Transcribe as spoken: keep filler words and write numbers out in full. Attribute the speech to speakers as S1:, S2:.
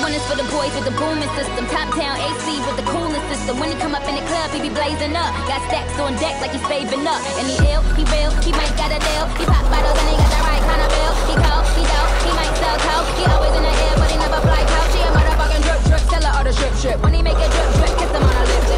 S1: one is for the boys with the booming system. Top town A C with the coolest system. When he come up in the club, he be blazing up. Got stacks on deck like he's saving up. And he ill, he real, he might got a deal. He pop bottles and he got the right kind of bill. He cold, he dope, he might sell coke. He always in the air, but he never fly coach. He a motherfucking drip drip, tell her all the drip drip. When he make a drip drip, kiss him on her lips.